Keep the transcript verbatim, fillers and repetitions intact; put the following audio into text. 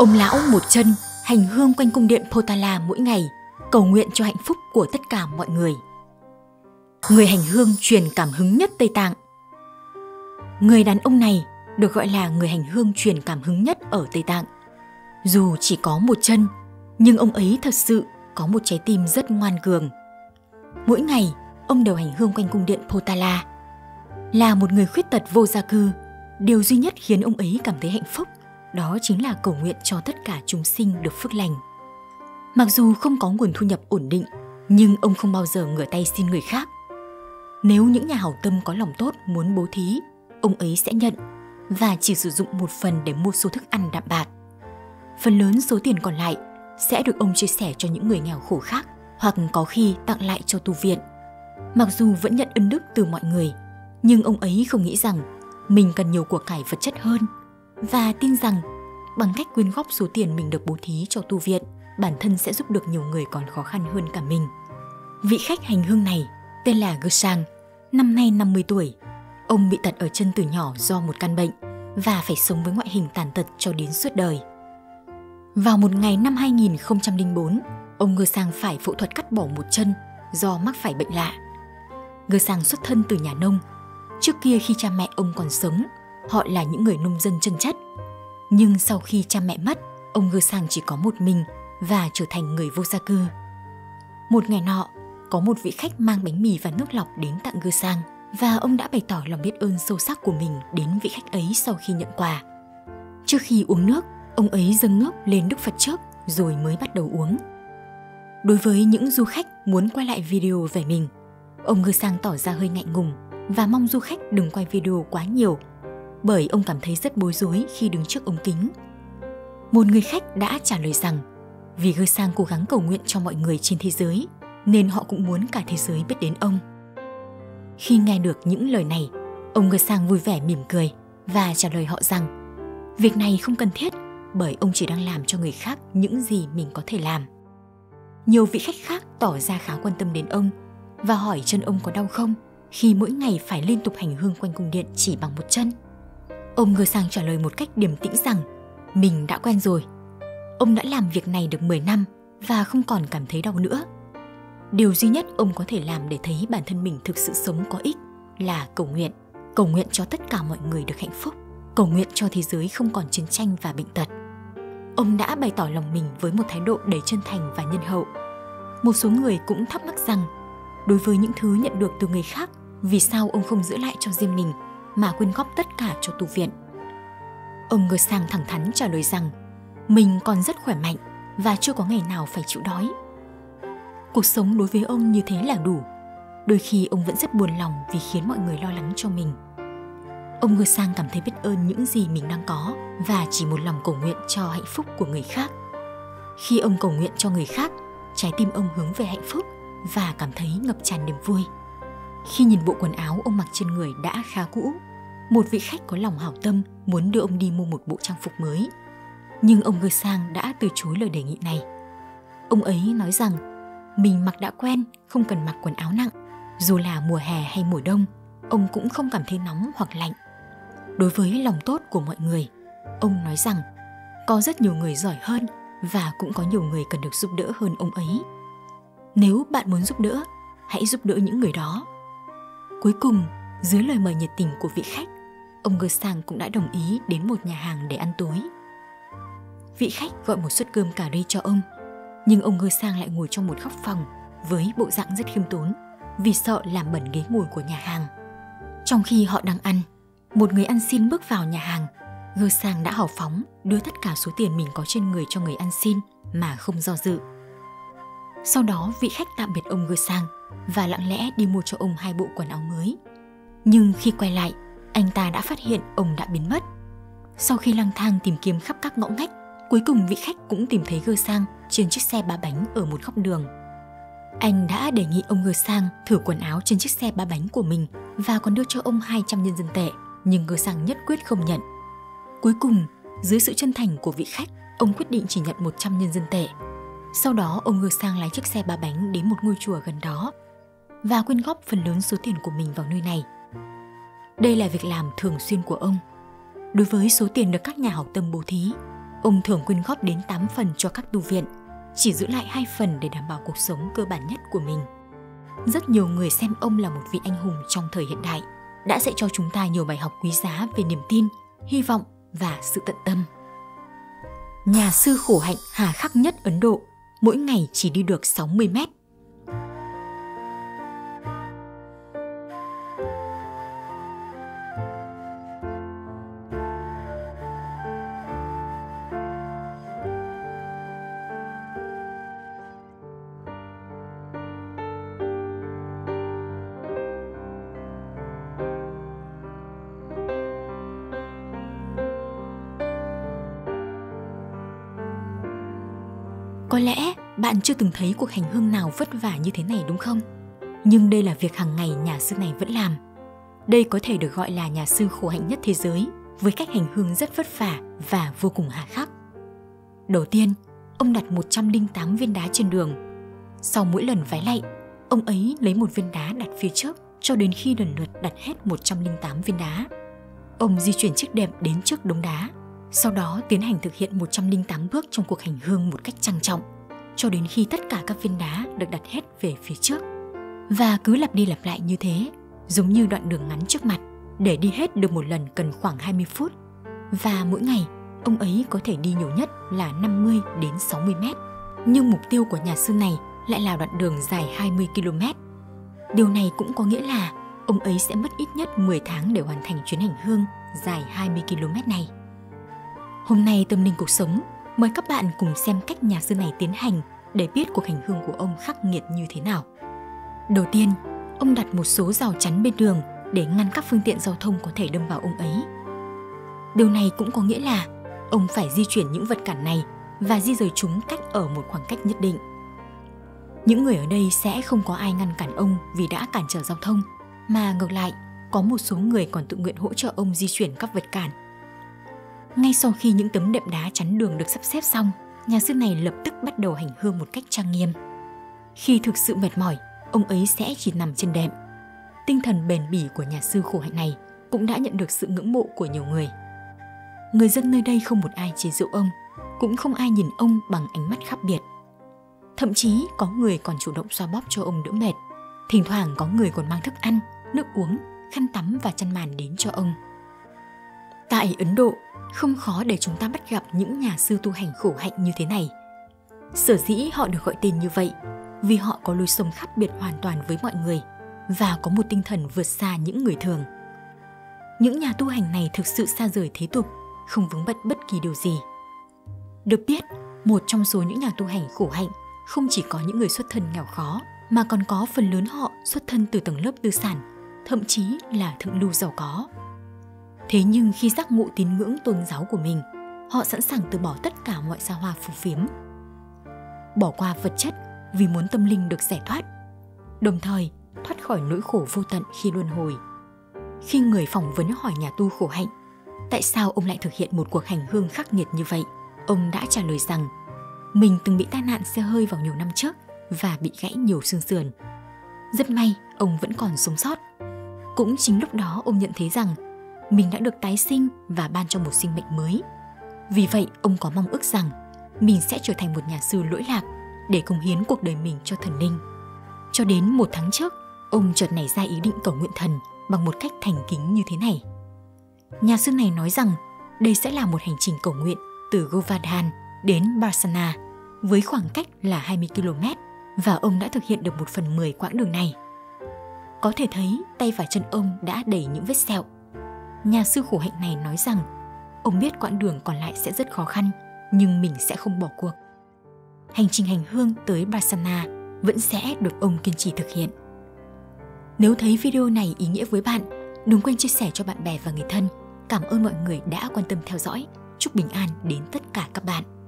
Ông lão một chân hành hương quanh cung điện Potala mỗi ngày, cầu nguyện cho hạnh phúc của tất cả mọi người. Người hành hương truyền cảm hứng nhất Tây Tạng. Người đàn ông này được gọi là người hành hương truyền cảm hứng nhất ở Tây Tạng. Dù chỉ có một chân, nhưng ông ấy thật sự có một trái tim rất ngoan cường. Mỗi ngày, ông đều hành hương quanh cung điện Potala. Là một người khuyết tật vô gia cư, điều duy nhất khiến ông ấy cảm thấy hạnh phúc đó chính là cầu nguyện cho tất cả chúng sinh được phước lành. Mặc dù không có nguồn thu nhập ổn định, nhưng ông không bao giờ ngửa tay xin người khác. Nếu những nhà hảo tâm có lòng tốt muốn bố thí, ông ấy sẽ nhận và chỉ sử dụng một phần để mua số thức ăn đạm bạc. Phần lớn số tiền còn lại sẽ được ông chia sẻ cho những người nghèo khổ khác hoặc có khi tặng lại cho tu viện. Mặc dù vẫn nhận ân đức từ mọi người, nhưng ông ấy không nghĩ rằng mình cần nhiều của cải vật chất hơn và tin rằng bằng cách quyên góp số tiền mình được bố thí cho tu viện, bản thân sẽ giúp được nhiều người còn khó khăn hơn cả mình. Vị khách hành hương này tên là Gesang, năm nay năm mươi tuổi. Ông bị tật ở chân từ nhỏ do một căn bệnh và phải sống với ngoại hình tàn tật cho đến suốt đời. Vào một ngày năm hai nghìn không trăm lẻ bốn, ông Gesang phải phẫu thuật cắt bỏ một chân do mắc phải bệnh lạ. Gesang xuất thân từ nhà nông. Trước kia khi cha mẹ ông còn sống, họ là những người nông dân chân chất. Nhưng sau khi cha mẹ mất, ông Gesang chỉ có một mình và trở thành người vô gia cư. Một ngày nọ, có một vị khách mang bánh mì và nước lọc đến tặng Gesang và ông đã bày tỏ lòng biết ơn sâu sắc của mình đến vị khách ấy sau khi nhận quà. Trước khi uống nước, ông ấy dâng nước lên Đức Phật trước rồi mới bắt đầu uống. Đối với những du khách muốn quay lại video về mình, ông Gesang tỏ ra hơi ngại ngùng và mong du khách đừng quay video quá nhiều, bởi ông cảm thấy rất bối rối khi đứng trước ống kính. Một người khách đã trả lời rằng vì Gesang cố gắng cầu nguyện cho mọi người trên thế giới nên họ cũng muốn cả thế giới biết đến ông. Khi nghe được những lời này, ông Gesang vui vẻ mỉm cười và trả lời họ rằng việc này không cần thiết bởi ông chỉ đang làm cho người khác những gì mình có thể làm. Nhiều vị khách khác tỏ ra khá quan tâm đến ông và hỏi chân ông có đau không khi mỗi ngày phải liên tục hành hương quanh cung điện chỉ bằng một chân. Ông Gesang trả lời một cách điềm tĩnh rằng mình đã quen rồi. Ông đã làm việc này được mười năm và không còn cảm thấy đau nữa. Điều duy nhất ông có thể làm để thấy bản thân mình thực sự sống có ích là cầu nguyện. Cầu nguyện cho tất cả mọi người được hạnh phúc. Cầu nguyện cho thế giới không còn chiến tranh và bệnh tật. Ông đã bày tỏ lòng mình với một thái độ đầy chân thành và nhân hậu. Một số người cũng thắc mắc rằng đối với những thứ nhận được từ người khác, vì sao ông không giữ lại cho riêng mình mà quyên góp tất cả cho tu viện? Ông Gesang thẳng thắn trả lời rằng mình còn rất khỏe mạnh và chưa có ngày nào phải chịu đói. Cuộc sống đối với ông như thế là đủ. Đôi khi ông vẫn rất buồn lòng vì khiến mọi người lo lắng cho mình. Ông Gesang cảm thấy biết ơn những gì mình đang có và chỉ một lòng cầu nguyện cho hạnh phúc của người khác. Khi ông cầu nguyện cho người khác, trái tim ông hướng về hạnh phúc và cảm thấy ngập tràn niềm vui. Khi nhìn bộ quần áo ông mặc trên người đã khá cũ, một vị khách có lòng hảo tâm muốn đưa ông đi mua một bộ trang phục mới. Nhưng ông Gesang đã từ chối lời đề nghị này. Ông ấy nói rằng mình mặc đã quen, không cần mặc quần áo nặng. Dù là mùa hè hay mùa đông, ông cũng không cảm thấy nóng hoặc lạnh. Đối với lòng tốt của mọi người, ông nói rằng có rất nhiều người giỏi hơn và cũng có nhiều người cần được giúp đỡ hơn ông ấy. Nếu bạn muốn giúp đỡ, hãy giúp đỡ những người đó. Cuối cùng, dưới lời mời nhiệt tình của vị khách, ông Gesang cũng đã đồng ý đến một nhà hàng để ăn tối. Vị khách gọi một suất cơm cà ri cho ông, nhưng ông Gesang lại ngồi trong một góc phòng với bộ dạng rất khiêm tốn vì sợ làm bẩn ghế ngồi của nhà hàng. Trong khi họ đang ăn, một người ăn xin bước vào nhà hàng. Gesang đã hào phóng đưa tất cả số tiền mình có trên người cho người ăn xin mà không do dự. Sau đó vị khách tạm biệt ông Gesang và lặng lẽ đi mua cho ông hai bộ quần áo mới. Nhưng khi quay lại, anh ta đã phát hiện ông đã biến mất. Sau khi lang thang tìm kiếm khắp các ngõ ngách, cuối cùng vị khách cũng tìm thấy Gesang trên chiếc xe ba bánh ở một góc đường. Anh đã đề nghị ông Gesang thử quần áo trên chiếc xe ba bánh của mình và còn đưa cho ông hai trăm nhân dân tệ, nhưng Gesang nhất quyết không nhận. Cuối cùng, dưới sự chân thành của vị khách, ông quyết định chỉ nhận một trăm nhân dân tệ. Sau đó, ông Gesang lái chiếc xe ba bánh đến một ngôi chùa gần đó và quyên góp phần lớn số tiền của mình vào nơi này. Đây là việc làm thường xuyên của ông. Đối với số tiền được các nhà hảo tâm bố thí, Ông thường quyên góp đến tám phần cho các tu viện, chỉ giữ lại hai phần để đảm bảo cuộc sống cơ bản nhất của mình. Rất nhiều người xem ông là một vị anh hùng trong thời hiện đại, đã dạy cho chúng ta nhiều bài học quý giá về niềm tin, hy vọng và sự tận tâm. Nhà sư khổ hạnh hà khắc nhất Ấn Độ, mỗi ngày chỉ đi được sáu mươi mét. Có lẽ bạn chưa từng thấy cuộc hành hương nào vất vả như thế này đúng không? Nhưng đây là việc hàng ngày nhà sư này vẫn làm. Đây có thể được gọi là nhà sư khổ hạnh nhất thế giới, với cách hành hương rất vất vả và vô cùng hà khắc. Đầu tiên, ông đặt một trăm lẻ tám viên đá trên đường. Sau mỗi lần vái lạy, ông ấy lấy một viên đá đặt phía trước cho đến khi lần lượt đặt hết một trăm lẻ tám viên đá. Ông di chuyển chiếc đệm đến trước đống đá, sau đó tiến hành thực hiện một trăm lẻ tám bước trong cuộc hành hương một cách trang trọng, cho đến khi tất cả các viên đá được đặt hết về phía trước. Và cứ lặp đi lặp lại như thế, giống như đoạn đường ngắn trước mặt, để đi hết được một lần cần khoảng hai mươi phút. Và mỗi ngày, ông ấy có thể đi nhiều nhất là năm mươi đến sáu mươi mét. Nhưng mục tiêu của nhà sư này lại là đoạn đường dài hai mươi ki lô mét. Điều này cũng có nghĩa là ông ấy sẽ mất ít nhất mười tháng để hoàn thành chuyến hành hương dài hai mươi ki lô mét này. Hôm nay Tâm Linh Cuộc Sống mời các bạn cùng xem cách nhà sư này tiến hành để biết cuộc hành hương của ông khắc nghiệt như thế nào. Đầu tiên, ông đặt một số rào chắn bên đường để ngăn các phương tiện giao thông có thể đâm vào ông ấy. Điều này cũng có nghĩa là ông phải di chuyển những vật cản này và di rời chúng cách ở một khoảng cách nhất định. Những người ở đây sẽ không có ai ngăn cản ông vì đã cản trở giao thông, mà ngược lại, có một số người còn tự nguyện hỗ trợ ông di chuyển các vật cản. Ngay sau khi những tấm đệm đá chắn đường được sắp xếp xong, nhà sư này lập tức bắt đầu hành hương một cách trang nghiêm. Khi thực sự mệt mỏi, ông ấy sẽ chỉ nằm trên đệm. Tinh thần bền bỉ của nhà sư khổ hạnh này cũng đã nhận được sự ngưỡng mộ của nhiều người. Người dân nơi đây không một ai chế giễu ông, cũng không ai nhìn ông bằng ánh mắt khác biệt. Thậm chí có người còn chủ động xoa bóp cho ông đỡ mệt. Thỉnh thoảng có người còn mang thức ăn, nước uống, khăn tắm và chăn màn đến cho ông. Tại Ấn Độ, không khó để chúng ta bắt gặp những nhà sư tu hành khổ hạnh như thế này. Sở dĩ họ được gọi tên như vậy vì họ có lối sống khác biệt hoàn toàn với mọi người và có một tinh thần vượt xa những người thường. Những nhà tu hành này thực sự xa rời thế tục, không vướng bận bất kỳ điều gì. Được biết, một trong số những nhà tu hành khổ hạnh không chỉ có những người xuất thân nghèo khó, mà còn có phần lớn họ xuất thân từ tầng lớp tư sản, thậm chí là thượng lưu giàu có. Thế nhưng khi giác ngộ tín ngưỡng tôn giáo của mình, họ sẵn sàng từ bỏ tất cả mọi xa hoa phù phiếm, bỏ qua vật chất vì muốn tâm linh được giải thoát, đồng thời thoát khỏi nỗi khổ vô tận khi luân hồi. Khi người phỏng vấn hỏi nhà tu khổ hạnh tại sao ông lại thực hiện một cuộc hành hương khắc nghiệt như vậy, ông đã trả lời rằng mình từng bị tai nạn xe hơi vào nhiều năm trước và bị gãy nhiều xương sườn. Rất may ông vẫn còn sống sót. Cũng chính lúc đó ông nhận thấy rằng mình đã được tái sinh và ban cho một sinh mệnh mới. Vì vậy ông có mong ước rằng mình sẽ trở thành một nhà sư lỗi lạc để cống hiến cuộc đời mình cho thần linh. Cho đến một tháng trước, ông chợt nảy ra ý định cầu nguyện thần bằng một cách thành kính như thế này. Nhà sư này nói rằng đây sẽ là một hành trình cầu nguyện từ Govardhan đến Barsana với khoảng cách là hai mươi ki lô mét và ông đã thực hiện được một phần mười quãng đường này. Có thể thấy tay và chân ông đã đầy những vết sẹo. Nhà sư khổ hạnh này nói rằng ông biết quãng đường còn lại sẽ rất khó khăn, nhưng mình sẽ không bỏ cuộc. Hành trình hành hương tới Barsana vẫn sẽ được ông kiên trì thực hiện. Nếu thấy video này ý nghĩa với bạn, đừng quên chia sẻ cho bạn bè và người thân. Cảm ơn mọi người đã quan tâm theo dõi. Chúc bình an đến tất cả các bạn.